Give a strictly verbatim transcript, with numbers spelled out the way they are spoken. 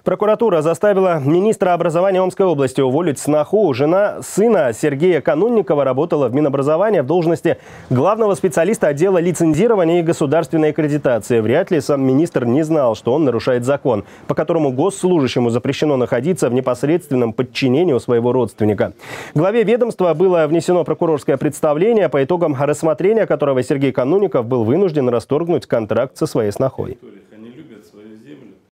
Прокуратура заставила министра образования Омской области уволить сноху. Жена сына Сергея Канунникова работала в Минобразовании в должности главного специалиста отдела лицензирования и государственной аккредитации. Вряд ли сам министр не знал, что он нарушает закон, по которому госслужащему запрещено находиться в непосредственном подчинении у своего родственника. Главе ведомства было внесено прокурорское представление, по итогам рассмотрения которого Сергей Канунников был вынужден расторгнуть контракт со своей снохой.